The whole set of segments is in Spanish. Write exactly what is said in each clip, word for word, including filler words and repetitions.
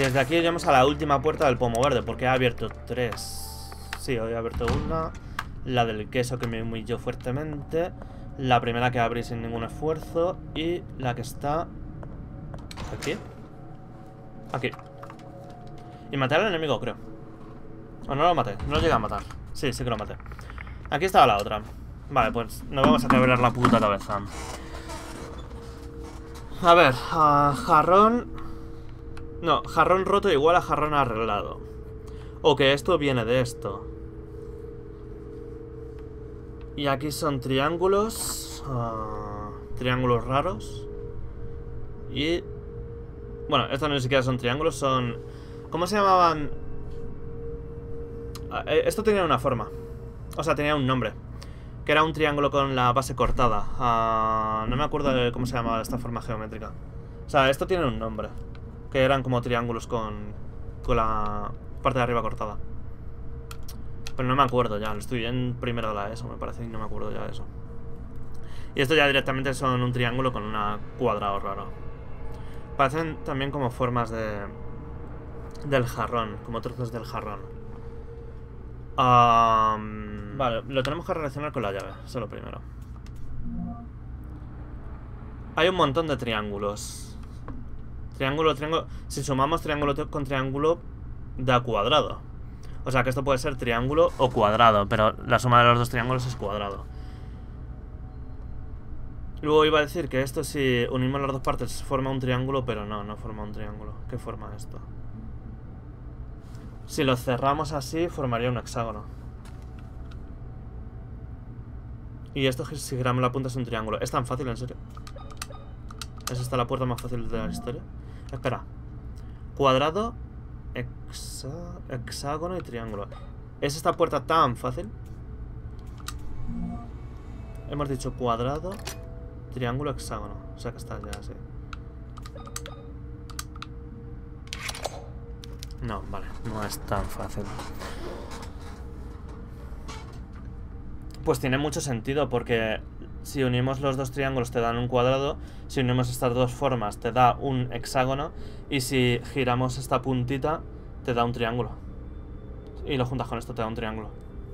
desde aquí llegamos a la última puerta del pomo verde, porque he abierto tres. Sí, hoy he abierto una. La del queso que me humilló fuertemente. La primera que abrí sin ningún esfuerzo. Y la que está... ¿aquí? Aquí. Y maté al enemigo, creo. O no lo maté, no lo llegué a matar. Sí, sí que lo maté. Aquí estaba la otra. Vale, pues nos vamos a quebrar la puta cabeza. A ver, uh, jarrón... No, jarrón roto igual a jarrón arreglado. O que esto viene de esto. Y aquí son triángulos. Uh, triángulos raros. Y... Bueno, estos ni siquiera son triángulos, son... ¿Cómo se llamaban? Uh, esto tenía una forma. O sea, tenía un nombre. Que era un triángulo con la base cortada. Uh, no me acuerdo de cómo se llamaba esta forma geométrica. O sea, esto tiene un nombre. Que eran como triángulos con, con la parte de arriba cortada. Pero no me acuerdo ya. Lo estoy en primero de la ESO, me parece. Y no me acuerdo ya de eso. Y esto ya directamente son un triángulo con un cuadrado raro. Parecen también como formas de... del jarrón. Como trozos del jarrón. Um, vale, lo tenemos que relacionar con la llave. Eso es lo primero. Hay un montón de triángulos. Triángulo, triángulo. Si sumamos triángulo con triángulo, da cuadrado. O sea que esto puede ser triángulo o cuadrado, pero la suma de los dos triángulos es cuadrado. Luego iba a decir que esto, si unimos las dos partes, forma un triángulo, pero no, no forma un triángulo. ¿Qué forma esto? Si lo cerramos así, formaría un hexágono. Y esto, si giramos la punta, es un triángulo. ¿Es tan fácil, en serio? ¿Es esta la puerta más fácil de la historia? Espera. Cuadrado, hexa, hexágono y triángulo. ¿Es esta puerta tan fácil? Hemos dicho cuadrado, triángulo, hexágono. O sea que está ya así. No, vale, no es tan fácil. Pues tiene mucho sentido porque si unimos los dos triángulos te dan un cuadrado, si unimos estas dos formas te da un hexágono y si giramos esta puntita te da un triángulo. Y lo juntas con esto te da un triángulo.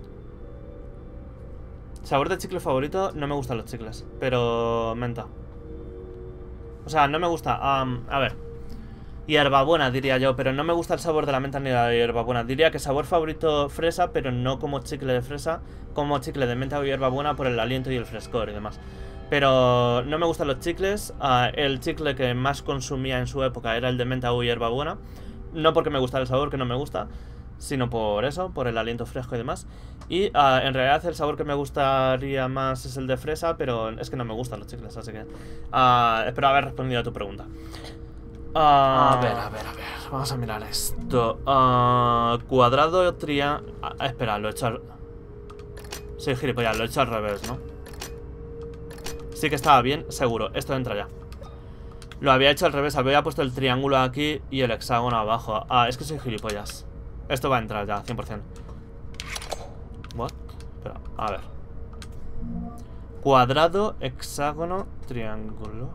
Sabor de chicle favorito, no me gustan los chicles, pero menta. O sea, no me gusta, um, a ver, hierbabuena diría yo, pero no me gusta el sabor de la menta ni de la hierbabuena. Diría que sabor favorito fresa, pero no como chicle de fresa, como chicle de menta o hierbabuena por el aliento y el frescor y demás. Pero no me gustan los chicles. Uh, el chicle que más consumía en su época era el de menta o hierbabuena. No porque me gusta el sabor, que no me gusta, sino por eso, por el aliento fresco y demás. Y uh, en realidad el sabor que me gustaría más es el de fresa, pero es que no me gustan los chicles, así que uh, espero haber respondido a tu pregunta. Uh, a ver, a ver, a ver. Vamos a mirar esto. Uh, cuadrado, triángulo... Uh, espera, lo he hecho al... Soy gilipollas, lo he hecho al revés, ¿no? Sí que estaba bien, seguro. Esto entra ya. Lo había hecho al revés. Había puesto el triángulo aquí y el hexágono abajo. Ah, es que soy gilipollas. Esto va a entrar ya, cien por cien. What? Espera, a ver. Cuadrado, hexágono, triángulo.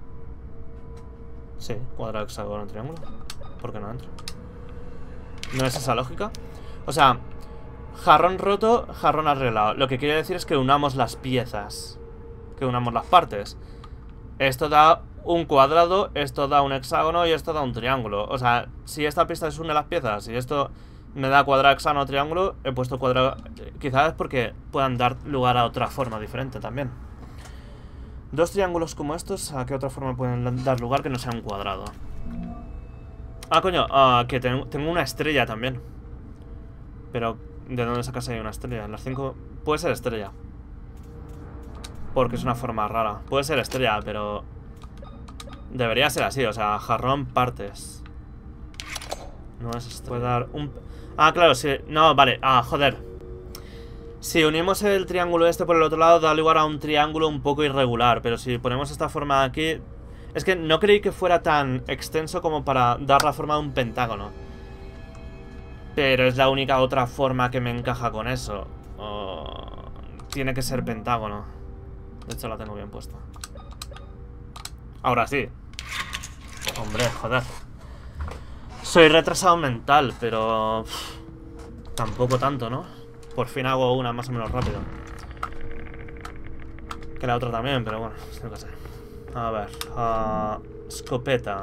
Sí, cuadrado, hexágono, triángulo. ¿Por qué no entra? ¿No es esa lógica? O sea, jarrón roto, jarrón arreglado. Lo que quiere decir es que unamos las piezas, que unamos las partes. Esto da un cuadrado, esto da un hexágono y esto da un triángulo. O sea, si esta pista es une las piezas y esto me da cuadrado, hexágono, triángulo, he puesto cuadrado. Quizás es porque puedan dar lugar a otra forma diferente también. Dos triángulos como estos, ¿a qué otra forma pueden dar lugar que no sea un cuadrado? Ah, coño, uh, que tengo, tengo una estrella también. Pero, ¿de dónde sacas ahí una estrella? Las cinco... Puede ser estrella. Porque es una forma rara. Puede ser estrella, pero... debería ser así, o sea, jarrón partes. No es estrella. Puede dar un... Ah, claro, sí. No, vale, ah, joder. Si unimos el triángulo este por el otro lado, da lugar a un triángulo un poco irregular. Pero si ponemos esta forma aquí... Es que no creí que fuera tan extenso como para dar la forma de un pentágono. Pero es la única otra forma que me encaja con eso. Oh, tiene que ser pentágono. De hecho la tengo bien puesta. Ahora sí. Hombre, joder. Soy retrasado mental, pero... Uf, tampoco tanto, ¿no? Por fin hago una más o menos rápido. Que la otra también, pero bueno, no lo sé. A ver... Uh, escopeta.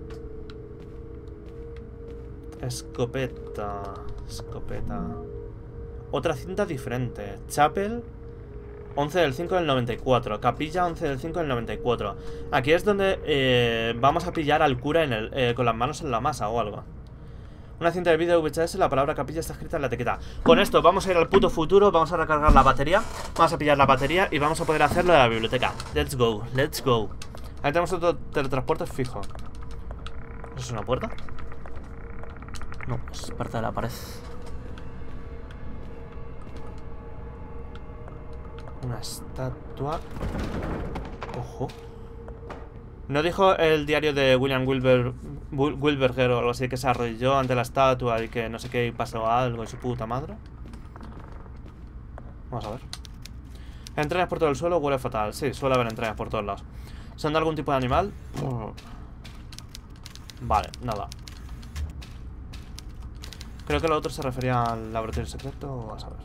Escopeta... Escopeta... Otra cinta diferente. Chapel... once del cinco del noventa y cuatro. Capilla once del cinco del noventa y cuatro. Aquí es donde eh, vamos a pillar al cura en el, eh, con las manos en la masa o algo. Una cinta de vídeo V H S, la palabra capilla está escrita en la etiqueta. Con esto vamos a ir al puto futuro, vamos a recargar la batería, vamos a pillar la batería y vamos a poder hacer lo de la biblioteca. Let's go, let's go. Ahí tenemos otro teletransporte fijo. ¿Eso es una puerta? No, es parte de la pared. Una estatua. Ojo. ¿No dijo el diario de William Wilber, Wilberger o algo así que se arrodilló ante la estatua y que no sé qué y pasó algo y su puta madre? Vamos a ver. Entrañas por todo el suelo, huele fatal. Sí, suele haber entrañas por todos lados. ¿Son de algún tipo de animal? Oh. Vale, nada. Creo que lo otro se refería al laboratorio secreto. Vamos a ver.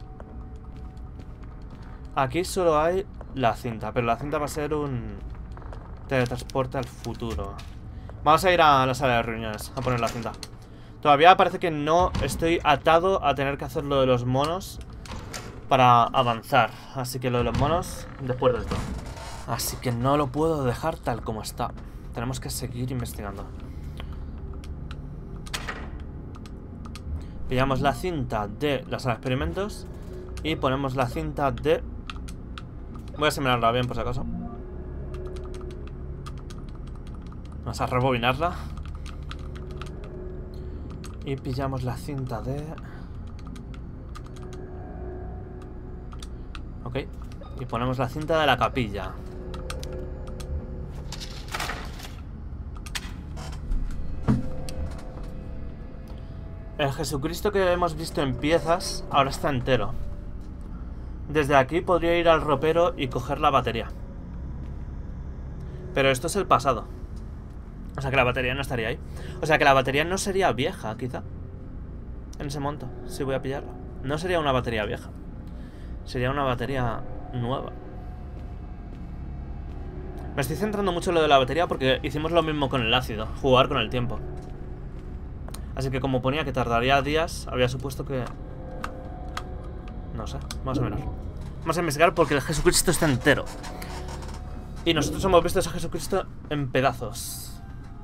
Aquí solo hay la cinta, pero la cinta va a ser un teletransporte al futuro. Vamos a ir a la sala de reuniones a poner la cinta. Todavía parece que no estoy atado a tener que hacer lo de los monos para avanzar. Así que lo de los monos después de esto. Así que no lo puedo dejar tal como está. Tenemos que seguir investigando. Pillamos la cinta de la sala de experimentos y ponemos la cinta de... Voy a seminarla bien por si acaso. Vamos a rebobinarla. Y pillamos la cinta de... Ok. Y ponemos la cinta de la capilla. El Jesucristo que hemos visto en piezas ahora está entero. Desde aquí podría ir al ropero y coger la batería. Pero esto es el pasado. O sea que la batería no estaría ahí. O sea que la batería no sería vieja, quizá. En ese monto, si voy a pillarla. No sería una batería vieja. Sería una batería nueva. Me estoy centrando mucho en lo de la batería porque hicimos lo mismo con el ácido. Jugar con el tiempo. Así que como ponía que tardaría días, había supuesto que... No sé, más o menos. Vamos a investigar porque el Jesucristo está entero. Y nosotros hemos visto a ese Jesucristo en pedazos.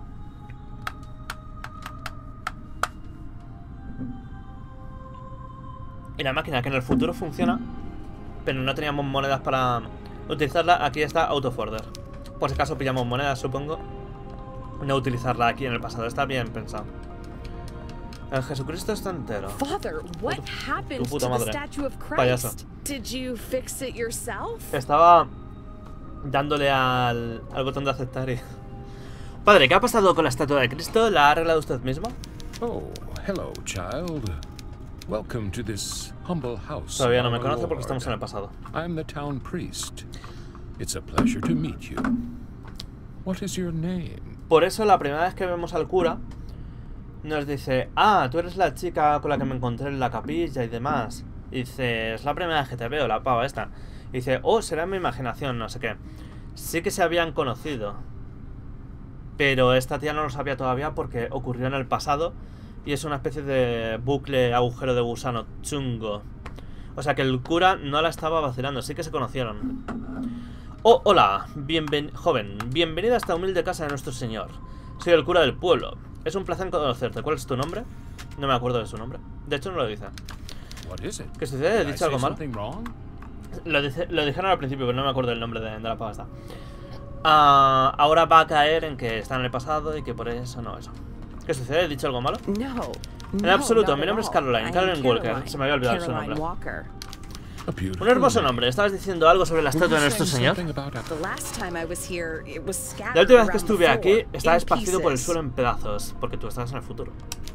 Y la máquina que en el futuro funciona, pero no teníamos monedas para utilizarla, aquí está autoforder. Por si acaso pillamos monedas, supongo. No utilizarla aquí en el pasado, está bien pensado. El Jesucristo está entero. Father, what happened to the statue of Christ? Did you fix it yourself? Estaba dándole al, al botón de aceptar y... Padre, ¿qué ha pasado con la estatua de Cristo? ¿La ha arreglado usted mismo? Oh, hello, child. Welcome to this humble house. Todavía no me conoce porque estamos en el pasado. I'm the town priest. It's a pleasure to meet you. What is your name? Por eso la primera vez que vemos al cura nos dice, ah, tú eres la chica con la que me encontré en la capilla y demás. Y dice, es la primera vez que te veo, la pava esta. Y dice, oh, será mi imaginación, no sé qué. Sí que se habían conocido, pero esta tía no lo sabía todavía porque ocurrió en el pasado. Y es una especie de bucle, agujero de gusano chungo. O sea que el cura no la estaba vacilando, sí que se conocieron. Oh, hola, bienven joven, bienvenida a esta humilde casa de nuestro señor. Soy el cura del pueblo. Es un placer conocerte. ¿Cuál es tu nombre? No me acuerdo de su nombre. De hecho, no lo dice. ¿Qué sucede? ¿He dicho algo malo? Lo, dice, lo dijeron al principio, pero no me acuerdo del nombre de, de la pasta. Uh, ahora va a caer en que está en el pasado y que por eso no, eso. ¿Qué sucede? ¿He dicho algo malo? No. En absoluto. Mi nombre es Caroline. Caroline Walker. Se me había olvidado su nombre. Un hermoso nombre. ¿Estabas diciendo algo sobre la estatua de nuestro señor? La última vez que estuve aquí estaba esparcido por el suelo en pedazos, porque tú estabas en el futuro.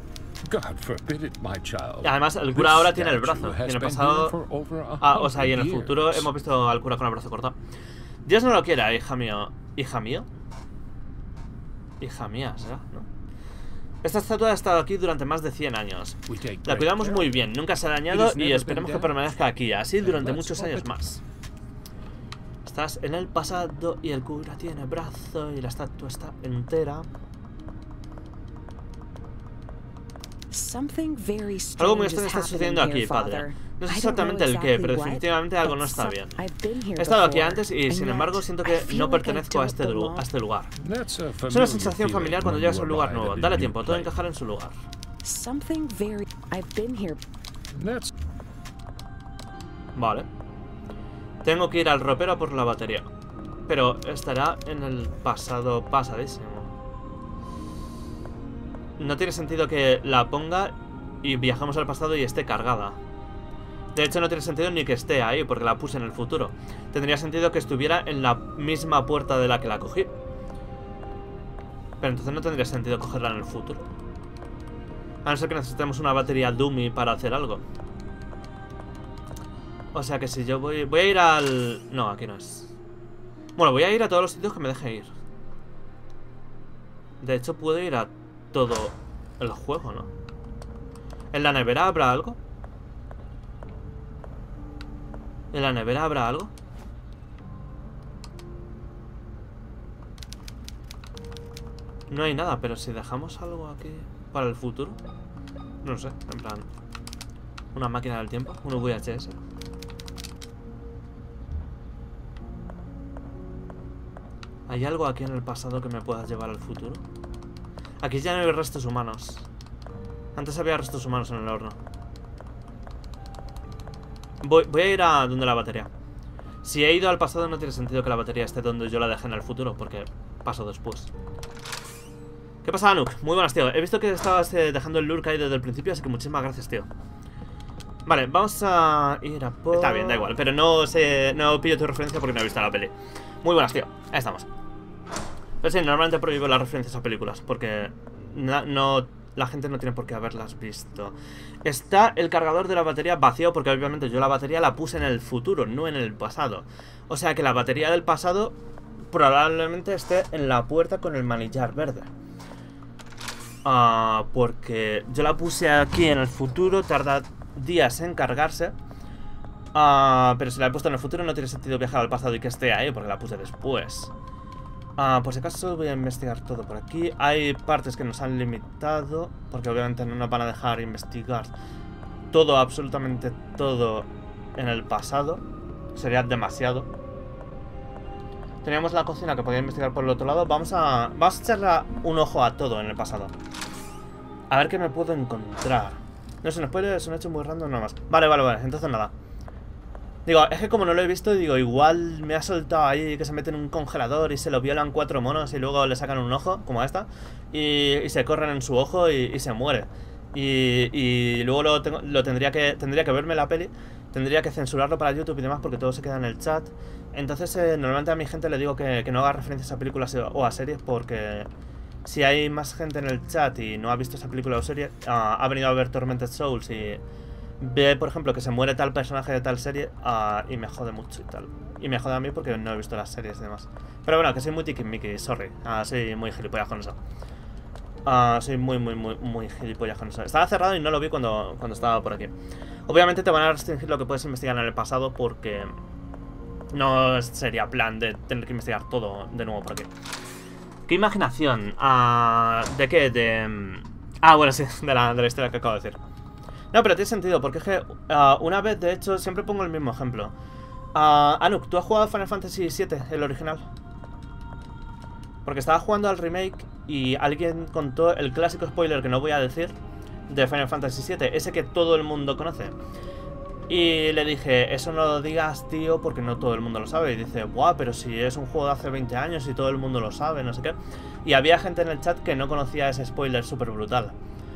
Y además el cura ahora tiene el brazo. Y en el pasado... Ah, o sea, y en el futuro hemos visto al cura con el brazo cortado. Dios no lo quiera, hija mío. ¿Hija mío? Hija mía, ¿será? ¿No? Esta estatua ha estado aquí durante más de cien años. La cuidamos muy bien, nunca se ha dañado y esperemos que permanezca aquí, así durante muchos años más. Estás en el pasado y el cura tiene brazo y la estatua está entera. Algo muy extraño está sucediendo aquí, padre. No sé exactamente el qué, pero definitivamente algo no está bien. He estado aquí antes y, sin embargo, siento que no pertenezco a este, a este lugar. Es una sensación familiar cuando llegas a un lugar nuevo. Dale tiempo, todo encajará en su lugar. Vale. Tengo que ir al ropero por la batería. Pero estará en el pasado pasadísimo. No tiene sentido que la ponga y viajamos al pasado y esté cargada. De hecho, no tiene sentido ni que esté ahí, porque la puse en el futuro. Tendría sentido que estuviera en la misma puerta de la que la cogí. Pero entonces no tendría sentido cogerla en el futuro. A no ser que necesitemos una batería dummy para hacer algo. O sea que si yo voy... Voy a ir al... No, aquí no es. Bueno, voy a ir a todos los sitios que me deje ir. De hecho, puedo ir a todo el juego, ¿no? ¿En la nevera habrá algo? ¿En la nevera habrá algo? No hay nada, pero si dejamos algo aquí para el futuro. No sé, en plan... Una máquina del tiempo, un V H S. ¿Hay algo aquí en el pasado que me pueda llevar al futuro? Aquí ya no hay restos humanos. Antes había restos humanos en el horno. Voy, voy a ir a donde la batería. Si he ido al pasado no tiene sentido que la batería esté donde yo la dejé en el futuro, porque paso después. ¿Qué pasa, Anuk? Muy buenas, tío. He visto que estabas eh, dejando el lurk ahí desde el principio, así que muchísimas gracias, tío. Vale, vamos a ir a por... Está bien, da igual, pero no sé, no pillo tu referencia porque no he visto la peli. Muy buenas, tío. Ahí estamos. Pero sí, normalmente prohíbo las referencias a películas porque no, no, la gente no tiene por qué haberlas visto. Está el cargador de la batería vacío porque obviamente yo la batería la puse en el futuro, no en el pasado. O sea que la batería del pasado probablemente esté en la puerta con el manillar verde. Uh, porque yo la puse aquí en el futuro, tarda días en cargarse. Uh, pero si la he puesto en el futuro no tiene sentido viajar al pasado y que esté ahí porque la puse después. Uh, por si acaso voy a investigar todo por aquí. Hay partes que nos han limitado porque obviamente no nos van a dejar investigar todo, absolutamente todo en el pasado. Sería demasiado. Teníamos la cocina que podía investigar por el otro lado. Vamos a, vamos a echarle un ojo a todo en el pasado. A ver qué me puedo encontrar. No sé, nos puede, es un hecho muy random nada más. Vale, vale, vale, entonces nada. Digo, es que como no lo he visto, digo, igual me ha soltado ahí que se mete en un congelador y se lo violan cuatro monos y luego le sacan un ojo, como esta, y, y se corren en su ojo y, y se muere. Y, y luego lo, tengo, lo tendría que tendría que verme la peli, tendría que censurarlo para YouTube y demás porque todo se queda en el chat. Entonces, eh, normalmente a mi gente le digo que, que no haga referencias a películas o a series porque si hay más gente en el chat y no ha visto esa película o serie, uh, ha venido a ver Tormented Souls y ve, por ejemplo, que se muere tal personaje de tal serie uh, y me jode mucho y tal. Y me jode a mí porque no he visto las series y demás. Pero bueno, que soy muy tiquismiqui, sorry. Uh, soy muy gilipollas con eso. Uh, soy muy, muy, muy, muy gilipollas con eso. Estaba cerrado y no lo vi cuando, cuando estaba por aquí. Obviamente te van a restringir lo que puedes investigar en el pasado porque no sería plan de tener que investigar todo de nuevo por aquí. ¿Qué imaginación? Uh, ¿De qué? De... Ah, bueno, sí, de la, de la historia que acabo de decir. No, pero tiene sentido, porque es que uh, una vez, de hecho, siempre pongo el mismo ejemplo. Uh, Anuk, ¿tú has jugado Final Fantasy siete, el original? Porque estaba jugando al remake y alguien contó el clásico spoiler que no voy a decir de Final Fantasy siete, ese que todo el mundo conoce. Y le dije, eso no lo digas, tío, porque no todo el mundo lo sabe. Y dice, buah, pero si es un juego de hace veinte años y todo el mundo lo sabe, no sé qué. Y había gente en el chat que no conocía ese spoiler súper brutal.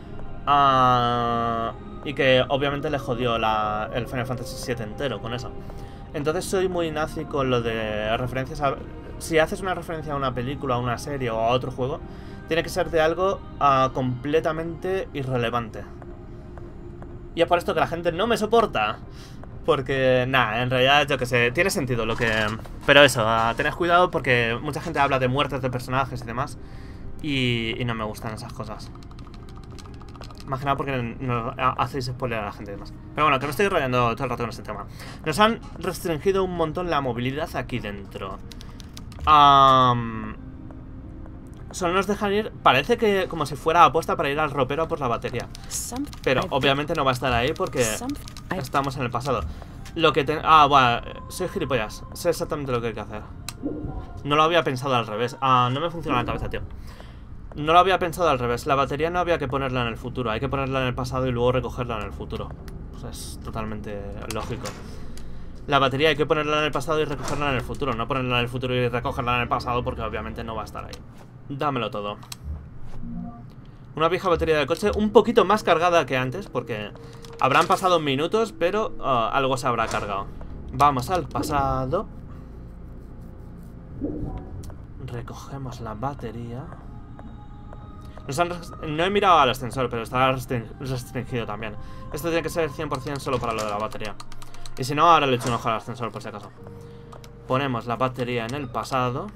Ah... Uh... Y que obviamente le jodió la, el Final Fantasy siete entero con eso. Entonces soy muy nazi con lo de referencias a... Si haces una referencia a una película, a una serie o a otro juego, tiene que ser de algo uh, completamente irrelevante. Y es por esto que la gente no me soporta. Porque, nada, en realidad, yo que sé, tiene sentido lo que... Pero eso, uh, tened cuidado porque mucha gente habla de muertes de personajes y demás. Y, y no me gustan esas cosas. Más que nada porque nos hacéis spoiler a la gente y demás. Pero bueno, que me estoy rayando todo el rato con este tema. Nos han restringido un montón la movilidad aquí dentro. Um, solo nos dejan ir... Parece que como si fuera apuesta para ir al ropero a por la batería. Pero obviamente no va a estar ahí porque estamos en el pasado. Lo que te... Ah, bueno, soy gilipollas. Sé exactamente lo que hay que hacer. No lo había pensado al revés. Ah, no me funciona la cabeza, tío. No lo había pensado al revés. La batería no había que ponerla en el futuro. Hay que ponerla en el pasado y luego recogerla en el futuro. Pues es totalmente lógico. La batería hay que ponerla en el pasado y recogerla en el futuro. No ponerla en el futuro y recogerla en el pasado porque obviamente no va a estar ahí. Dámelo todo. Una vieja batería de coche un poquito más cargada que antes porque habrán pasado minutos, pero uh, algo se habrá cargado. Vamos al pasado. Recogemos la batería. Nos han no he mirado al ascensor, pero está restringido también. Esto tiene que ser cien por cien solo para lo de la batería. Y si no, ahora le echo un ojo al ascensor por si acaso. Ponemos la batería en el pasado.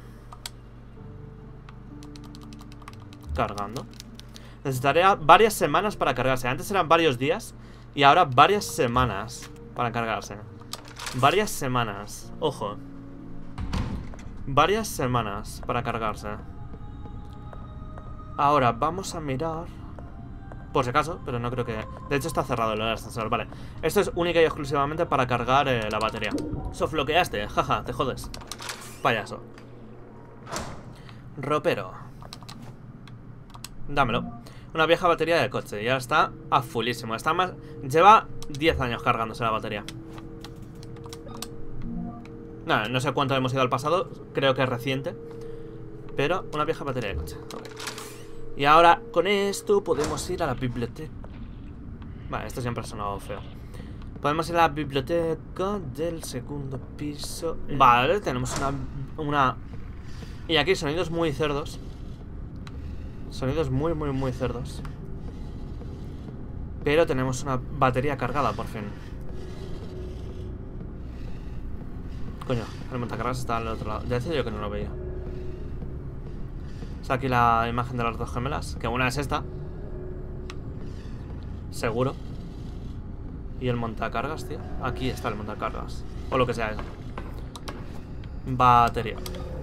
Cargando. Necesitaría varias semanas para cargarse. Antes eran varios días y ahora varias semanas para cargarse. Varias semanas. Ojo. Varias semanas para cargarse. Ahora vamos a mirar. Por si acaso, pero no creo que... De hecho está cerrado el ascensor, vale. Esto es única y exclusivamente para cargar eh, la batería. Sofloqueaste, jaja, te jodes. Payaso. Ropero. Dámelo. Una vieja batería de coche. Ya está a fullísimo. Está más... Lleva diez años cargándose la batería. No, no sé cuánto hemos ido al pasado. Creo que es reciente. Pero una vieja batería de coche. Okay. Y ahora con esto podemos ir a la biblioteca. Vale, esto siempre ha sonado feo. Podemos ir a la biblioteca del segundo piso. Vale, tenemos una... una... Y aquí sonidos muy cerdos. Sonidos muy, muy, muy cerdos. Pero tenemos una batería cargada, por fin. Coño, el montacargas está al otro lado. Ya decía yo que no lo veía. Está aquí la imagen de las dos gemelas. Que una es esta. Seguro. Y el montacargas, tío. Aquí está el montacargas. O lo que sea eso. Batería.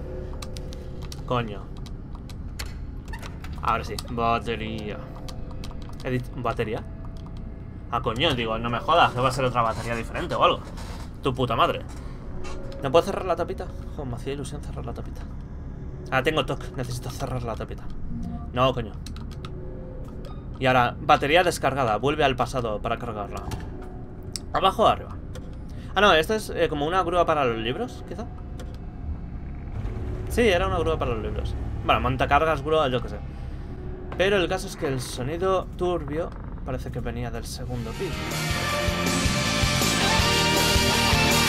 Coño. Ahora sí, batería. He dicho, ¿batería? Ah, coño, digo, no me jodas, que va a ser otra batería diferente o algo. Tu puta madre. ¿No puedo cerrar la tapita? Joder, me hacía ilusión cerrar la tapita. Ah, tengo toque, necesito cerrar la tapita. No, coño. Y ahora, batería descargada, vuelve al pasado para cargarla. ¿Abajo o arriba? Ah, no, esto es eh, como una grúa para los libros, quizá. Sí, era una grúa para los libros. Bueno, montacargas, grúa, yo qué sé. Pero el caso es que el sonido turbio parece que venía del segundo piso.